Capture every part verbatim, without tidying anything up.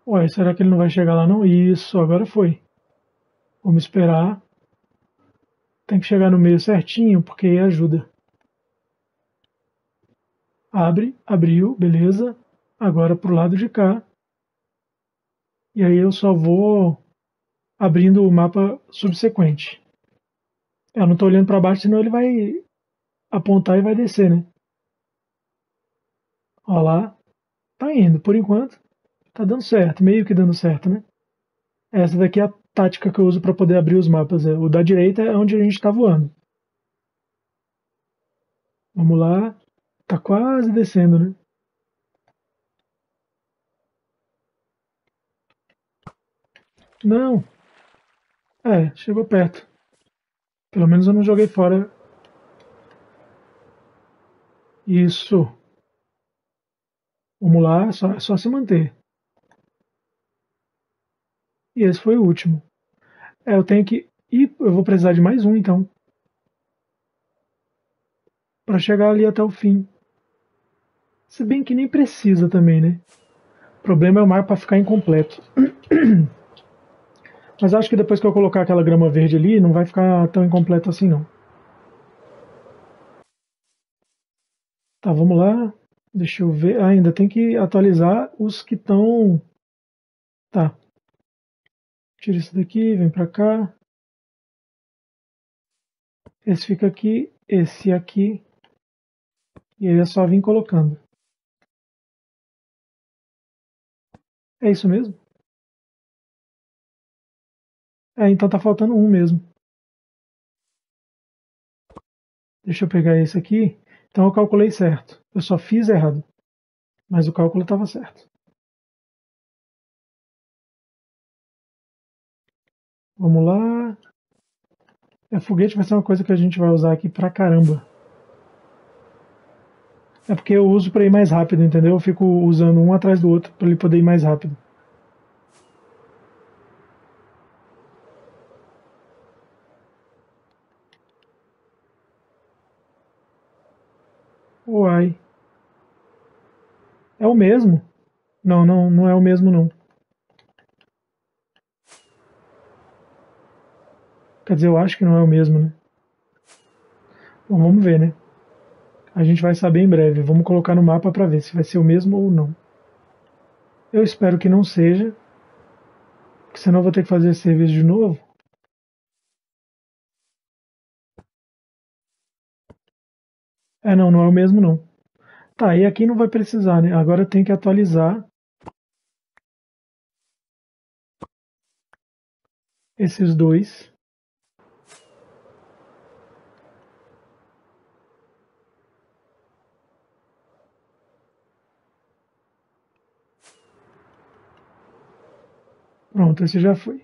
Ué, será que ele não vai chegar lá não? Isso, agora foi. Vamos esperar. Tem que chegar no meio certinho, porque aí ajuda. Abre, abriu, beleza. Agora pro lado de cá. E aí eu só vou abrindo o mapa subsequente. Eu não tô olhando para baixo, senão ele vai apontar e vai descer, né? Ó lá. Tá indo, por enquanto. Tá dando certo, meio que dando certo, né? Essa daqui é a tática que eu uso para poder abrir os mapas. É. O da direita é onde a gente tá voando. Vamos lá. Tá quase descendo, né? Não. É, chegou perto. Pelo menos eu não joguei fora. Isso. Vamos lá, só, é só se manter. E esse foi o último. É, eu tenho que. E eu vou precisar de mais um, então. Para chegar ali até o fim. Se bem que nem precisa também, né? O problema é o mapa ficar incompleto. Mas acho que depois que eu colocar aquela grama verde ali, não vai ficar tão incompleto assim, não. Tá, vamos lá. Deixa eu ver. Ah, ainda tem que atualizar os que estão. Tá. Tira isso daqui, vem pra cá. Esse fica aqui, esse aqui. E aí é só vir colocando. É isso mesmo? É, então tá faltando um mesmo. Deixa eu pegar esse aqui. Então eu calculei certo. Eu só fiz errado. Mas o cálculo estava certo. Vamos lá. É, foguete vai ser uma coisa que a gente vai usar aqui pra caramba. É porque eu uso para ir mais rápido, entendeu? Eu fico usando um atrás do outro para ele poder ir mais rápido. Uai. É o mesmo? Não, não, não é o mesmo não. Quer dizer, eu acho que não é o mesmo, né? Bom, vamos ver, né? A gente vai saber em breve. Vamos colocar no mapa para ver se vai ser o mesmo ou não. Eu espero que não seja, porque senão eu vou ter que fazer esse serviço de novo. É, não, não é o mesmo não. Tá, e aqui não vai precisar, né? Agora tem que atualizar esses dois. Pronto, esse já foi.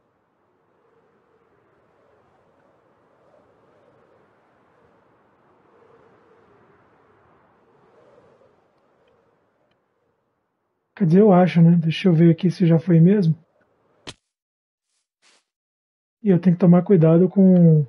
Quer dizer, eu acho, né? Deixa eu ver aqui se já foi mesmo. E eu tenho que tomar cuidado com,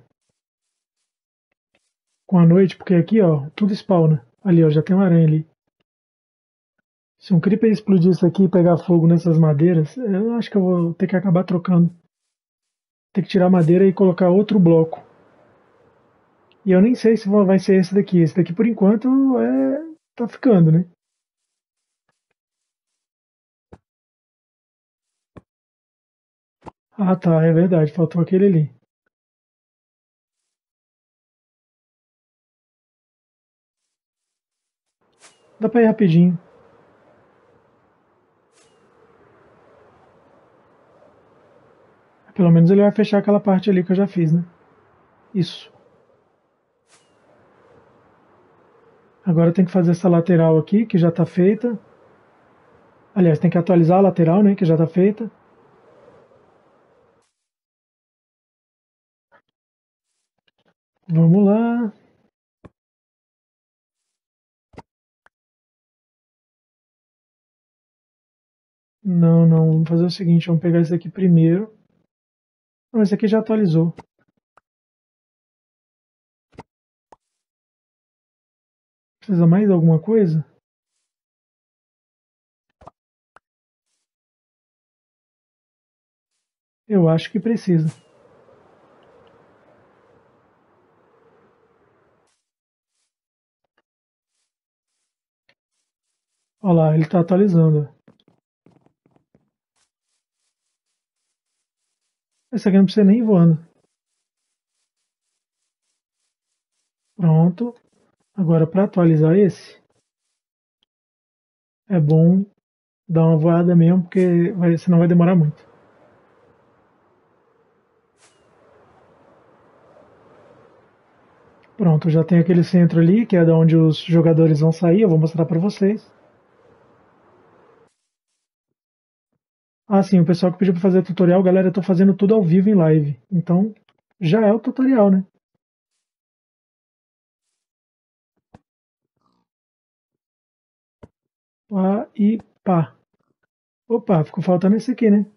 com a noite, porque aqui, ó, tudo spawna. Ali, ó, já tem uma aranha ali. Se um creeper explodir isso aqui e pegar fogo nessas madeiras, eu acho que eu vou ter que acabar trocando. Ter que tirar a madeira e colocar outro bloco. E eu nem sei se vai ser esse daqui. Esse daqui, por enquanto, é... tá ficando, né? Ah, tá, é verdade. Faltou aquele ali. Dá pra ir rapidinho. Pelo menos ele vai fechar aquela parte ali que eu já fiz, né? Isso. Agora tem que fazer essa lateral aqui, que já tá feita. Aliás, tem que atualizar a lateral, né? Que já tá feita. Vamos lá. Não, não. Vamos fazer o seguinte. Vamos pegar esse aqui primeiro. Não, esse aqui já atualizou. Precisa mais de alguma coisa? Eu acho que precisa. Olha lá, ele está atualizando. Esse aqui não precisa nem ir voando. Pronto. Agora para atualizar esse, é bom dar uma voada mesmo, porque vai, senão vai demorar muito. Pronto, já tem aquele centro ali, que é da onde os jogadores vão sair, eu vou mostrar para vocês. Ah, sim, o pessoal que pediu para fazer tutorial, galera, eu tô fazendo tudo ao vivo em live. Então, já é o tutorial, né? Pá e pá. Opa, ficou faltando esse aqui, né?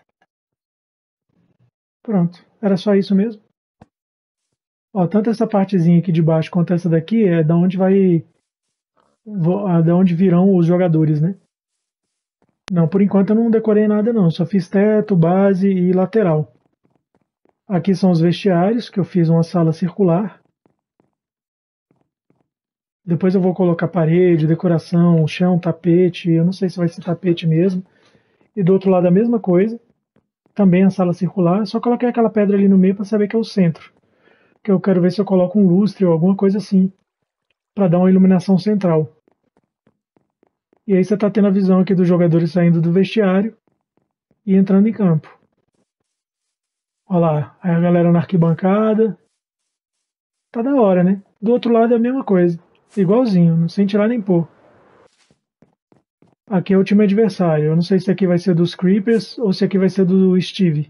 Pronto, era só isso mesmo. Ó, tanto essa partezinha aqui de baixo quanto essa daqui é da onde vai, da onde virão os jogadores, né? Não, por enquanto eu não decorei nada não, só fiz teto, base e lateral. Aqui são os vestiários, que eu fiz uma sala circular. Depois eu vou colocar parede, decoração, chão, tapete, eu não sei se vai ser tapete mesmo. E do outro lado a mesma coisa, também a sala circular, só coloquei aquela pedra ali no meio para saber que é o centro. Que eu quero ver se eu coloco um lustre ou alguma coisa assim, para dar uma iluminação central. E aí você está tendo a visão aqui dos jogadores saindo do vestiário e entrando em campo. Olha lá, aí a galera na arquibancada. Tá da hora, né? Do outro lado é a mesma coisa. Igualzinho, não sem tirar nem pôr. Aqui é o time adversário. Eu não sei se aqui vai ser dos Creepers ou se aqui vai ser do Steve.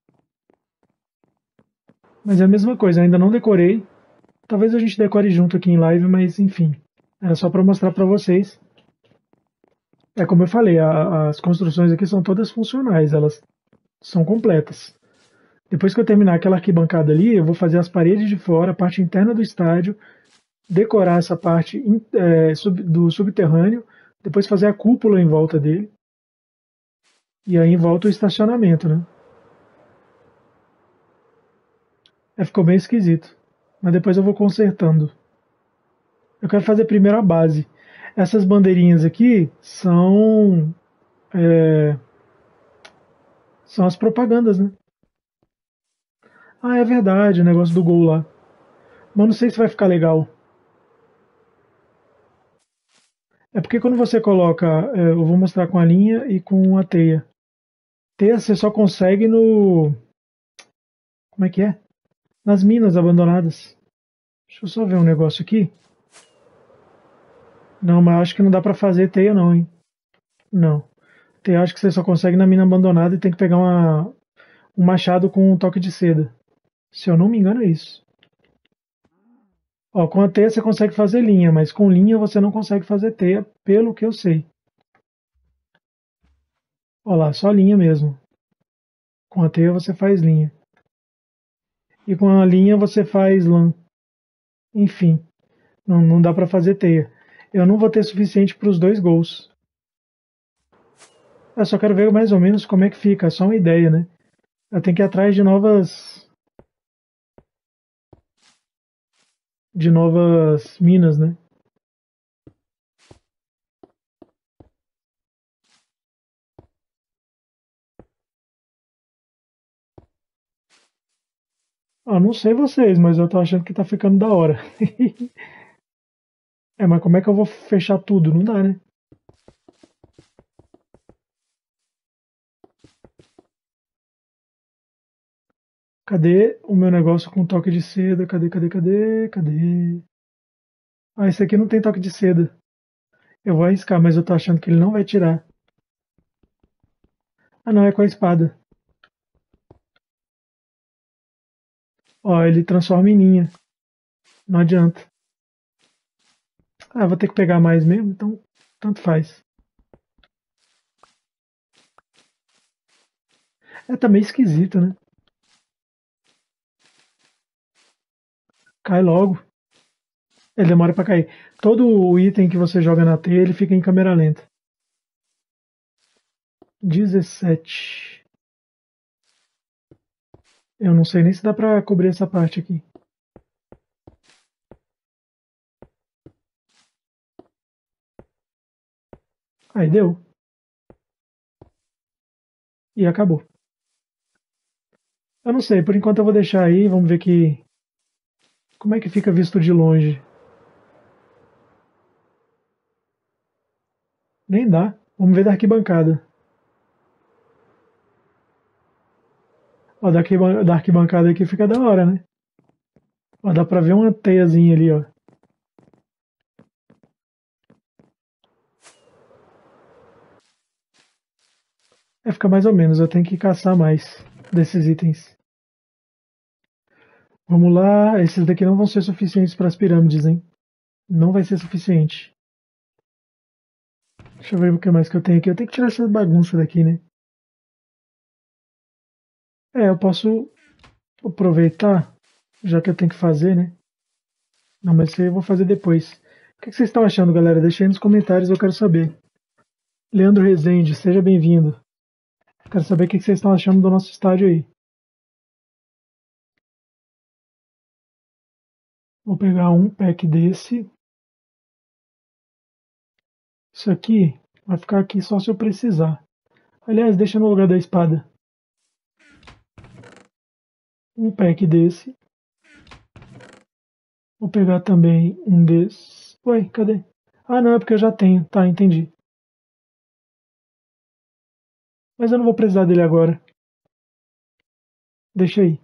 Mas é a mesma coisa, ainda não decorei. Talvez a gente decore junto aqui em live, mas enfim. Era só para mostrar para vocês. É como eu falei, a, as construções aqui são todas funcionais, elas são completas. Depois que eu terminar aquela arquibancada ali, eu vou fazer as paredes de fora, a parte interna do estádio, decorar essa parte é, sub, do subterrâneo, depois fazer a cúpula em volta dele. E aí em volta o estacionamento, né? É, ficou bem esquisito. Mas depois eu vou consertando. Eu quero fazer primeiro a base. Essas bandeirinhas aqui são. É, são as propagandas, né? Ah, é verdade, o negócio do gol lá. Mas não sei se vai ficar legal. É porque quando você coloca. É, eu vou mostrar com a linha e com a teia. Teia você só consegue no. Como é que é? Nas minas abandonadas. Deixa eu só ver um negócio aqui. Não, mas acho que não dá pra fazer teia não, hein? Não. Teia acho que você só consegue na mina abandonada e tem que pegar uma, um machado com um toque de seda. Se eu não me engano é isso. Ó, com a teia você consegue fazer linha, mas com linha você não consegue fazer teia, pelo que eu sei. Ó lá, só linha mesmo. Com a teia você faz linha. E com a linha você faz lã. Enfim, não, não dá pra fazer teia. Eu não vou ter suficiente para os dois gols. Eu só quero ver mais ou menos como é que fica, é só uma ideia, né? Eu tenho que ir atrás de novas de novas minas, né? Ah, não sei vocês, mas eu tô achando que tá ficando da hora. É, mas como é que eu vou fechar tudo? Não dá, né? Cadê o meu negócio com toque de seda? Cadê, cadê, cadê, cadê? Ah, esse aqui não tem toque de seda. Eu vou arriscar, mas eu tô achando que ele não vai tirar. Ah, não, é com a espada. Ó, ele transforma em linha. Não adianta. Ah, vou ter que pegar mais mesmo, então tanto faz. É, tá meio esquisito, né? Cai logo. Ele demora pra cair. Todo o item que você joga na teia, ele fica em câmera lenta. dezessete. Eu não sei nem se dá pra cobrir essa parte aqui. Aí deu. E acabou. Eu não sei, por enquanto eu vou deixar aí, vamos ver que como é que fica visto de longe. Nem dá. Vamos ver da arquibancada. Ó, da arquiban- da arquibancada aqui fica da hora, né? Ó, dá pra ver uma teiazinha ali, ó. É, fica mais ou menos, eu tenho que caçar mais desses itens. Vamos lá, esses daqui não vão ser suficientes para as pirâmides, hein? Não vai ser suficiente. Deixa eu ver o que mais que eu tenho aqui. Eu tenho que tirar essa bagunça daqui, né? É, eu posso aproveitar, já que eu tenho que fazer, né? Não, mas isso aí eu vou fazer depois. O que vocês estão achando, galera? Deixa aí nos comentários, eu quero saber. Leandro Rezende, seja bem-vindo. Quero saber o que vocês estão achando do nosso estádio aí. Vou pegar um pack desse. Isso aqui vai ficar aqui só se eu precisar. Aliás, deixa no lugar da espada. Um pack desse. Vou pegar também um desses. Ué, cadê? Ah, não, é porque eu já tenho. Tá, entendi. Mas eu não vou precisar dele agora. Deixa aí.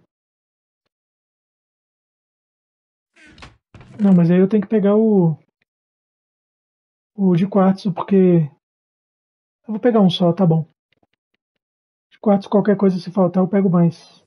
Não, mas aí eu tenho que pegar o, o de quartzo, porque. Eu vou pegar um só, tá bom. De quartzo, qualquer coisa se faltar, eu pego mais.